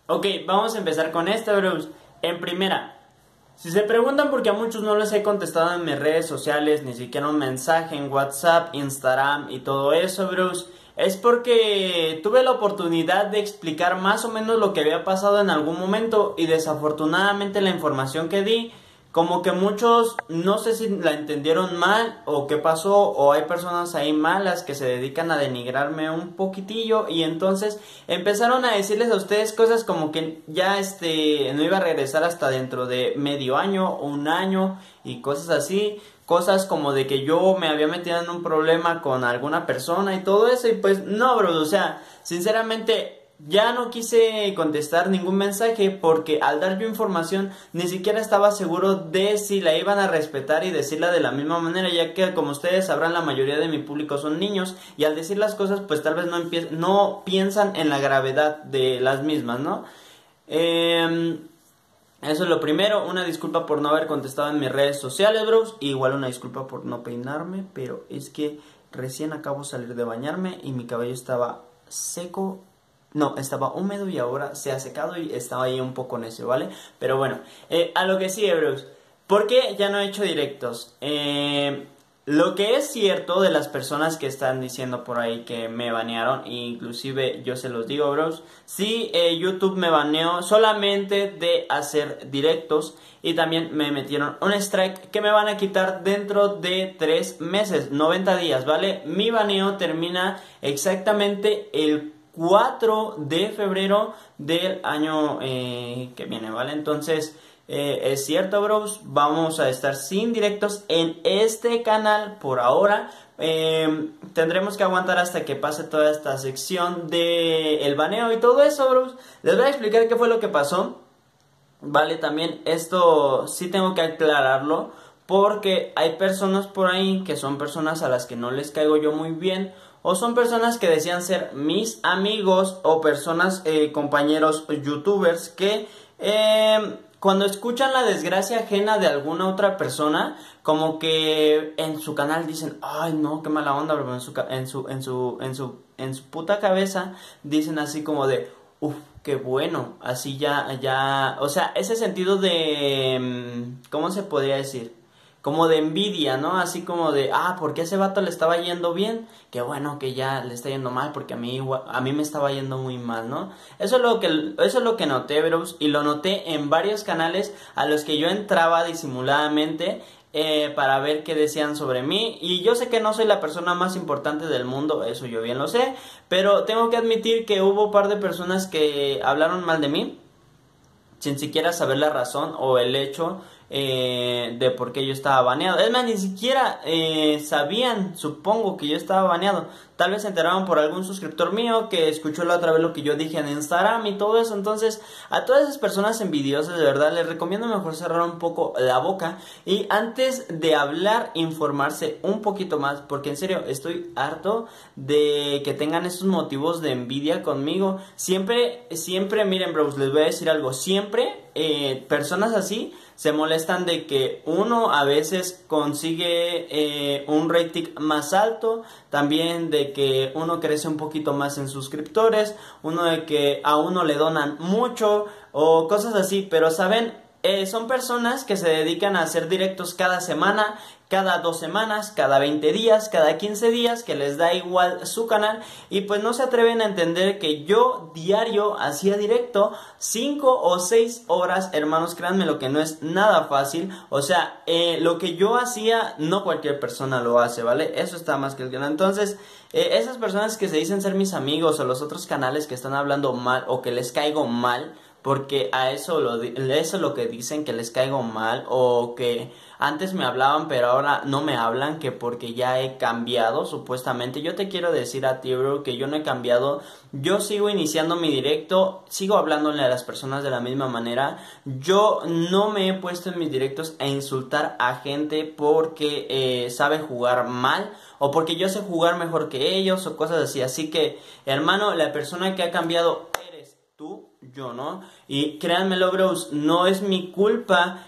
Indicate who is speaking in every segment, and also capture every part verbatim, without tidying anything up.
Speaker 1: Ok, vamos a empezar con esta, bros. En primera, si se preguntan por qué a muchos no les he contestado en mis redes sociales, ni siquiera un mensaje en WhatsApp, Instagram y todo eso, bros, es porque tuve la oportunidad de explicar más o menos lo que había pasado en algún momento y desafortunadamente la información que di, como que muchos no sé si la entendieron mal o qué pasó, o hay personas ahí malas que se dedican a denigrarme un poquitillo y entonces empezaron a decirles a ustedes cosas como que ya este no iba a regresar hasta dentro de medio año o un año y cosas así. Cosas como de que yo me había metido en un problema con alguna persona y todo eso. Y pues no, bro, o sea, sinceramente ya no quise contestar ningún mensaje porque al dar yo información ni siquiera estaba seguro de si la iban a respetar y decirla de la misma manera, ya que como ustedes sabrán la mayoría de mi público son niños y al decir las cosas pues tal vez no, empie- no piensan en la gravedad de las mismas, ¿no? Eh... Eso es lo primero, una disculpa por no haber contestado en mis redes sociales, bros. Igual una disculpa por no peinarme, pero es que recién acabo de salir de bañarme y mi cabello estaba seco. No, estaba húmedo y ahora se ha secado y estaba ahí un poco necio, ¿vale? Pero bueno, eh, a lo que sigue, bros. ¿Por qué ya no he hecho directos? Eh... Lo que es cierto de las personas que están diciendo por ahí que me banearon, inclusive yo se los digo, bros, sí, eh, YouTube me baneó solamente de hacer directos y también me metieron un strike que me van a quitar dentro de tres meses, noventa días, ¿vale? Mi baneo termina exactamente el cuatro de febrero del año eh, que viene, ¿vale? Entonces... Eh, es cierto, bros, vamos a estar sin directos en este canal por ahora. Eh, tendremos que aguantar hasta que pase toda esta sección de el baneo y todo eso, bros. Les voy a explicar qué fue lo que pasó. Vale, también esto sí tengo que aclararlo porque hay personas por ahí que son personas a las que no les caigo yo muy bien, o son personas que decían ser mis amigos o personas, eh, compañeros youtubers que... Eh, cuando escuchan la desgracia ajena de alguna otra persona, como que en su canal dicen, ay no, qué mala onda, pero en su, en su, en su, en su, en su puta cabeza dicen así como de, uff, qué bueno, así ya, ya, o sea, ese sentido de, ¿cómo se podría decir? Como de envidia, ¿no? Así como de, ah, ¿por qué a ese vato le estaba yendo bien? Qué bueno que ya le está yendo mal, porque a mí, a mí me estaba yendo muy mal, ¿no? Eso es lo que, eso es lo que noté, bros, y lo noté en varios canales a los que yo entraba disimuladamente eh, para ver qué decían sobre mí. Y yo sé que no soy la persona más importante del mundo, eso yo bien lo sé, pero tengo que admitir que hubo un par de personas que hablaron mal de mí, sin siquiera saber la razón o el hecho eh, de por qué yo estaba baneado. Es más, ni siquiera eh, sabían, supongo, que yo estaba baneado. Tal vez se enteraron por algún suscriptor mío que escuchó la otra vez lo que yo dije en Instagram y todo eso. Entonces, a todas esas personas envidiosas, de verdad, les recomiendo mejor cerrar un poco la boca y antes de hablar, informarse un poquito más, porque en serio, estoy harto de que tengan esos motivos de envidia conmigo. Siempre, siempre, miren, bros, les voy a decir algo, siempre eh, personas así se molestan de que uno a veces consigue eh, un rating más alto, también de que uno crece un poquito más en suscriptores, uno de que a uno le donan mucho o cosas así, pero saben, eh, son personas que se dedican a hacer directos cada semana, cada dos semanas, cada veinte días, cada quince días, que les da igual su canal y pues no se atreven a entender que yo diario hacía directo cinco o seis horas, hermanos, créanme lo que no es nada fácil, o sea, eh, lo que yo hacía no cualquier persona lo hace, ¿vale? Eso está más que el canal. Entonces, eh, esas personas que se dicen ser mis amigos o los otros canales que están hablando mal o que les caigo mal, porque a eso lo, eso es lo que dicen, que les caigo mal o que antes me hablaban pero ahora no me hablan, que porque ya he cambiado supuestamente. Yo te quiero decir a ti, bro, que yo no he cambiado. Yo sigo iniciando mi directo, sigo hablándole a las personas de la misma manera. Yo no me he puesto en mis directos a insultar a gente porque eh, sabe jugar mal o porque yo sé jugar mejor que ellos o cosas así. Así que, hermano, la persona que ha cambiado eres tú, yo no. Y créanmelo, bros, no es mi culpa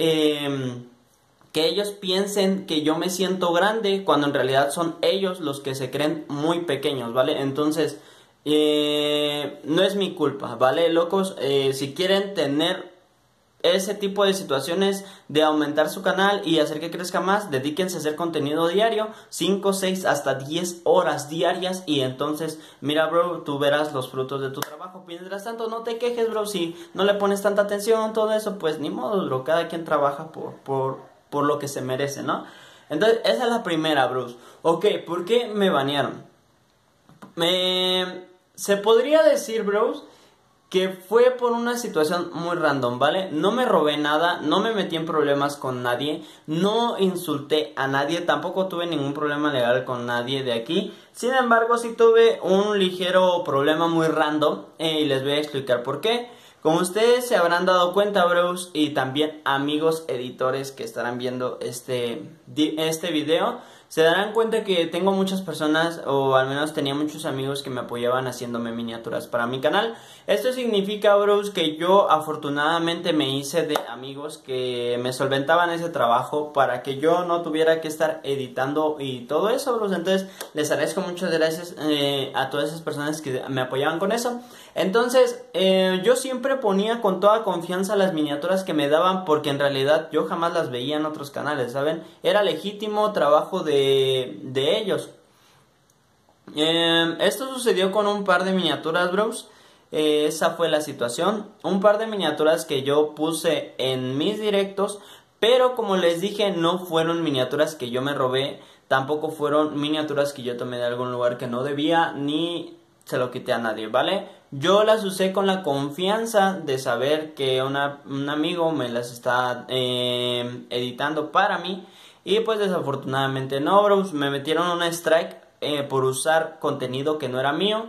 Speaker 1: eh, que ellos piensen que yo me siento grande cuando en realidad son ellos los que se creen muy pequeños, ¿vale? Entonces, eh, no es mi culpa, ¿vale, locos? Eh, si quieren tener ese tipo de situaciones de aumentar su canal y hacer que crezca más, dedíquense a hacer contenido diario, cinco, seis, hasta diez horas diarias, y entonces, mira, bro, tú verás los frutos de tu trabajo. Mientras tanto, no te quejes, bro, si no le pones tanta atención, todo eso, pues ni modo, bro, cada quien trabaja por, por, por lo que se merece, ¿no? Entonces, esa es la primera, bros. Ok, ¿por qué me banearon? Me... Se podría decir, bros, que fue por una situación muy random, ¿vale? No me robé nada, no me metí en problemas con nadie, no insulté a nadie, tampoco tuve ningún problema legal con nadie de aquí. Sin embargo, sí tuve un ligero problema muy random, eh, y les voy a explicar por qué. Como ustedes se habrán dado cuenta, bros, y también amigos editores que estarán viendo este, este video, se darán cuenta que tengo muchas personas, o al menos tenía muchos amigos que me apoyaban haciéndome miniaturas para mi canal. Esto significa, bros, que yo afortunadamente me hice de amigos que me solventaban ese trabajo para que yo no tuviera que estar editando y todo eso, bros. Entonces, les agradezco muchas gracias eh, a todas esas personas que me apoyaban con eso. Entonces, eh, yo siempre ponía con toda confianza las miniaturas que me daban, porque en realidad yo jamás las veía en otros canales, ¿saben? Era legítimo trabajo de, de ellos. Eh, esto sucedió con un par de miniaturas, bros. Eh, esa fue la situación. Un par de miniaturas que yo puse en mis directos, pero como les dije, no fueron miniaturas que yo me robé. Tampoco fueron miniaturas que yo tomé de algún lugar que no debía, ni se lo quité a nadie, ¿vale? Yo las usé con la confianza de saber que una, un amigo me las está eh, editando para mí. Y pues desafortunadamente no, bros. Me metieron una strike eh, por usar contenido que no era mío.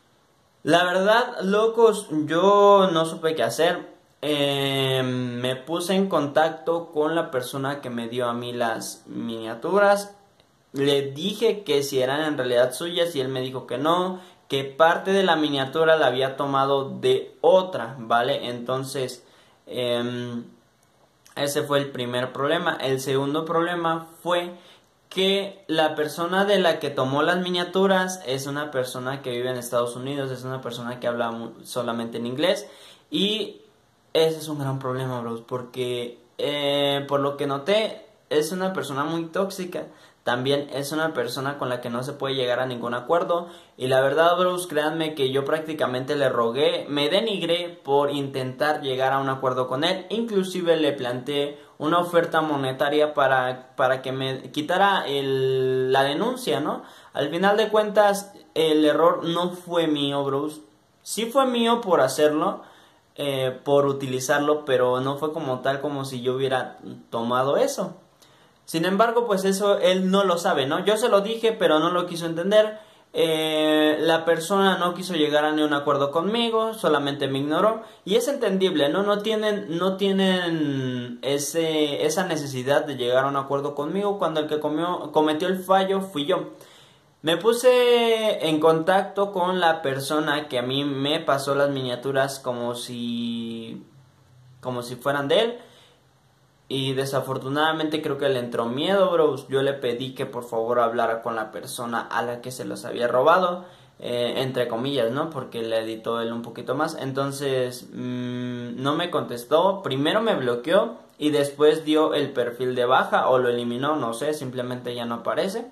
Speaker 1: La verdad, locos, yo no supe qué hacer. Eh, me puse en contacto con la persona que me dio a mí las miniaturas. Le dije que si eran en realidad suyas y él me dijo que no, que parte de la miniatura la había tomado de otra, ¿vale? Entonces, eh, ese fue el primer problema. El segundo problema fue que la persona de la que tomó las miniaturas es una persona que vive en Estados Unidos, es una persona que habla solamente en inglés, y ese es un gran problema, bros, porque eh, por lo que noté es una persona muy tóxica. También es una persona con la que no se puede llegar a ningún acuerdo. Y la verdad, bros, créanme que yo prácticamente le rogué, me denigré por intentar llegar a un acuerdo con él. Inclusive le planteé una oferta monetaria para, para que me quitara el, la denuncia, ¿no? Al final de cuentas, el error no fue mío, bros. Sí fue mío por hacerlo, eh, por utilizarlo, pero no fue como tal como si yo hubiera tomado eso. Sin embargo, pues eso él no lo sabe, ¿no? Yo se lo dije, pero no lo quiso entender. Eh, la persona no quiso llegar a ningún acuerdo conmigo, solamente me ignoró. Y es entendible, ¿no? No tienen, no tienen ese, esa necesidad de llegar a un acuerdo conmigo cuando el que comió, cometió el fallo fui yo. Me puse en contacto con la persona que a mí me pasó las miniaturas como si, como si fueran de él. Y desafortunadamente creo que le entró miedo, bros. Yo le pedí que por favor hablara con la persona a la que se los había robado, eh, entre comillas, ¿no? Porque le editó él un poquito más. Entonces mmm, no me contestó. Primero me bloqueó y después dio el perfil de baja o lo eliminó, no sé, simplemente ya no aparece.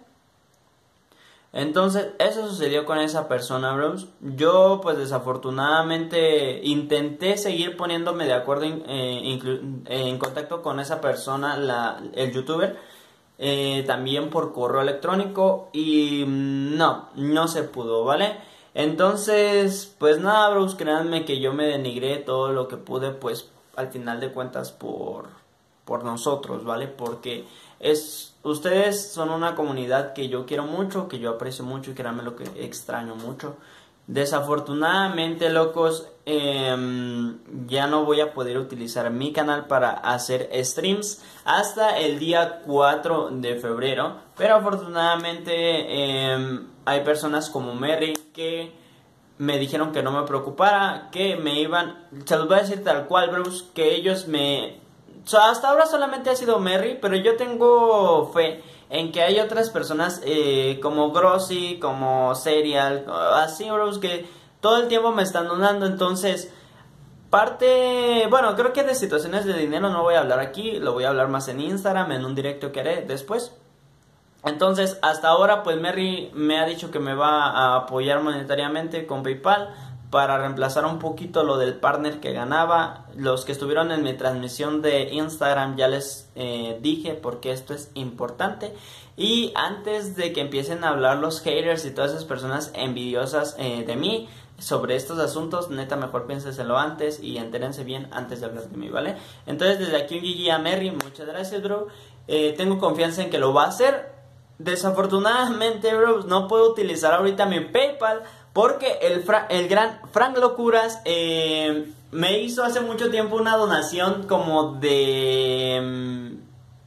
Speaker 1: Entonces, eso sucedió con esa persona, bros. Yo, pues, desafortunadamente intenté seguir poniéndome de acuerdo en, eh, en contacto con esa persona, la, el youtuber, eh, también por correo electrónico, y no, no se pudo, ¿vale? Entonces, pues nada, bros, créanme que yo me denigré todo lo que pude, pues, al final de cuentas, por, por nosotros, ¿vale? Porque es... Ustedes son una comunidad que yo quiero mucho, que yo aprecio mucho y créanme lo que extraño mucho. Desafortunadamente, locos, eh, ya no voy a poder utilizar mi canal para hacer streams hasta el día cuatro de febrero. Pero afortunadamente eh, hay personas como Merry que me dijeron que no me preocupara, que me iban... Se los voy a decir tal cual, bros, que ellos me... O sea, hasta ahora solamente ha sido Merry, pero yo tengo fe en que hay otras personas eh, como Grossi, como Serial, así, bros, que todo el tiempo me están donando. Entonces, parte, bueno, creo que de situaciones de dinero no voy a hablar aquí, lo voy a hablar más en Instagram, en un directo que haré después. Entonces, hasta ahora, pues Merry me ha dicho que me va a apoyar monetariamente con PayPal para reemplazar un poquito lo del partner que ganaba. Los que estuvieron en mi transmisión de Instagram ya les eh, dije porque esto es importante. Y antes de que empiecen a hablar los haters y todas esas personas envidiosas eh, de mí sobre estos asuntos, neta, mejor piénsenselo antes y entérense bien antes de hablar de mí, ¿vale? Entonces, desde aquí un G G a Merry, muchas gracias, bro. Eh, tengo confianza en que lo va a hacer. Desafortunadamente, bro, no puedo utilizar ahorita mi PayPal porque el, Fra el gran Frank Locuras eh, me hizo hace mucho tiempo una donación como de um,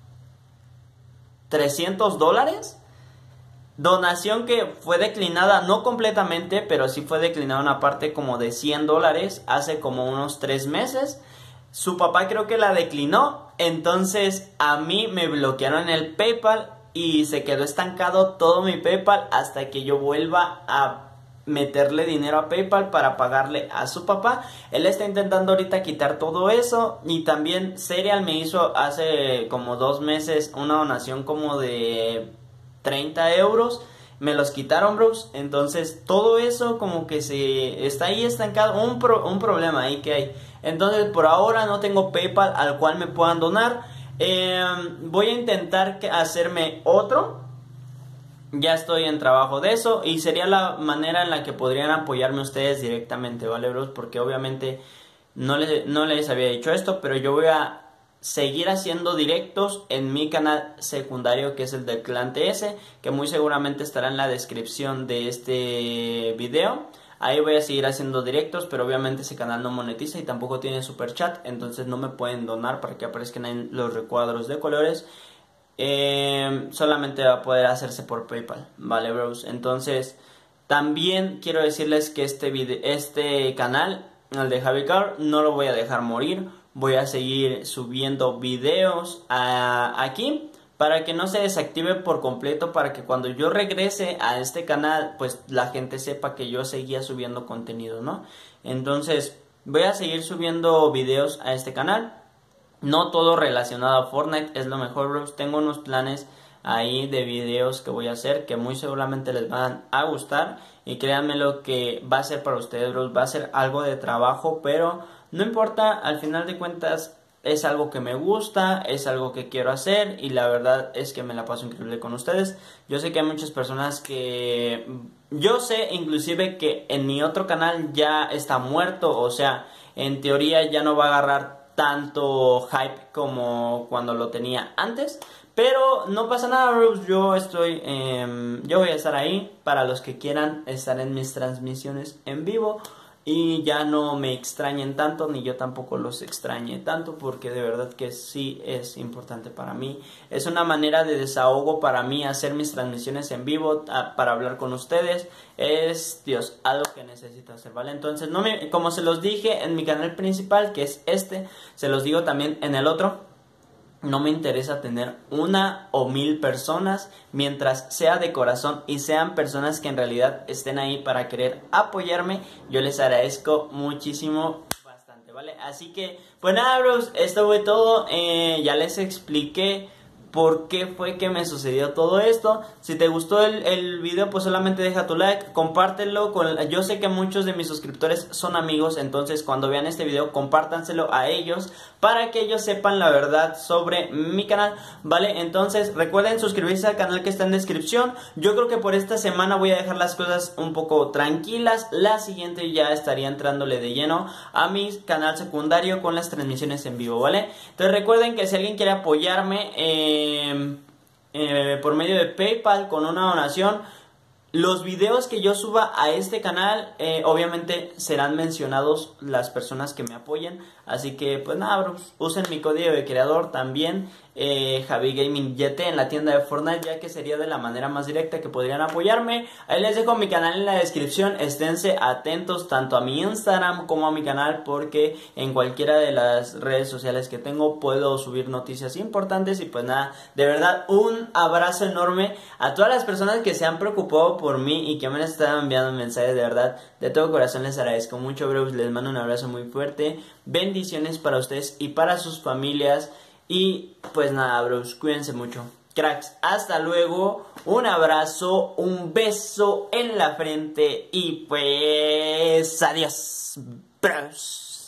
Speaker 1: trescientos dólares. Donación que fue declinada, no completamente, pero sí fue declinada una parte como de cien dólares hace como unos tres meses. Su papá creo que la declinó, entonces a mí me bloquearon el PayPal y se quedó estancado todo mi PayPal hasta que yo vuelva a meterle dinero a PayPal para pagarle a su papá. Él está intentando ahorita quitar todo eso. Y también Serial me hizo hace como dos meses una donación como de treinta euros. Me los quitaron, bros. Entonces todo eso como que se está ahí estancado. Un, pro, un problema ahí que hay. Entonces por ahora no tengo PayPal al cual me puedan donar. eh, Voy a intentar que hacerme otro. Ya estoy en trabajo de eso y sería la manera en la que podrían apoyarme ustedes directamente, ¿vale, bros? Porque obviamente no les, no les había dicho esto, pero yo voy a seguir haciendo directos en mi canal secundario, que es el del Clan T S, que muy seguramente estará en la descripción de este video. Ahí voy a seguir haciendo directos, pero obviamente ese canal no monetiza y tampoco tiene super chat, entonces no me pueden donar para que aparezcan en los recuadros de colores. Eh, solamente va a poder hacerse por PayPal, vale, bros. Entonces también quiero decirles que este video, este canal, el de Javi Car, no lo voy a dejar morir. Voy a seguir subiendo videos a, aquí para que no se desactive por completo, para que cuando yo regrese a este canal pues la gente sepa que yo seguía subiendo contenido, ¿no? Entonces voy a seguir subiendo videos a este canal. No todo relacionado a Fortnite es lo mejor, bros. Tengo unos planes ahí de videos que voy a hacer que muy seguramente les van a gustar. Y créanme lo que va a ser para ustedes, bros. Va a ser algo de trabajo, pero no importa. Al final de cuentas es algo que me gusta, es algo que quiero hacer. Y la verdad es que me la paso increíble con ustedes. Yo sé que hay muchas personas que... Yo sé inclusive que en mi otro canal ya está muerto. O sea, en teoría ya no va a agarrar tanto hype como cuando lo tenía antes, pero no pasa nada, bros. Yo estoy eh, yo voy a estar ahí para los que quieran estar en mis transmisiones en vivo y ya no me extrañen tanto, ni yo tampoco los extrañe tanto, porque de verdad que sí es importante para mí. Es una manera de desahogo para mí hacer mis transmisiones en vivo, a, para hablar con ustedes. Es, Dios, algo que necesito hacer, ¿vale? Entonces, no me, como se los dije en mi canal principal, que es este, se los digo también en el otro. No me interesa tener una o mil personas, mientras sea de corazón y sean personas que en realidad estén ahí para querer apoyarme. Yo les agradezco muchísimo, bastante, ¿vale? Así que, pues nada, bros, esto fue todo. Eh, ya les expliqué por qué fue que me sucedió todo esto. Si te gustó el, el video, pues solamente deja tu like, compártelo con, yo sé que muchos de mis suscriptores son amigos, entonces cuando vean este video compártanselo a ellos para que ellos sepan la verdad sobre mi canal, ¿vale? Entonces recuerden suscribirse al canal que está en descripción. Yo creo que por esta semana voy a dejar las cosas un poco tranquilas. La siguiente ya estaría entrándole de lleno a mi canal secundario con las transmisiones en vivo, ¿vale? Entonces recuerden que si alguien quiere apoyarme eh, Eh, eh, por medio de PayPal con una donación, los videos que yo suba a este canal eh, obviamente serán mencionados las personas que me apoyen. Así que pues nada, bros, usen mi código de creador también eh, Javi Gaming Y T en la tienda de Fortnite, ya que sería de la manera más directa que podrían apoyarme. Ahí les dejo mi canal en la descripción, esténse atentos tanto a mi Instagram como a mi canal, porque en cualquiera de las redes sociales que tengo puedo subir noticias importantes. Y pues nada, de verdad un abrazo enorme a todas las personas que se han preocupado por mí y que me han estado enviando mensajes. De verdad, de todo corazón les agradezco mucho, bros. Les mando un abrazo muy fuerte, bendiciones para ustedes y para sus familias. Y pues nada, bros, cuídense mucho. Cracks, hasta luego. Un abrazo, un beso en la frente y pues adiós, bros.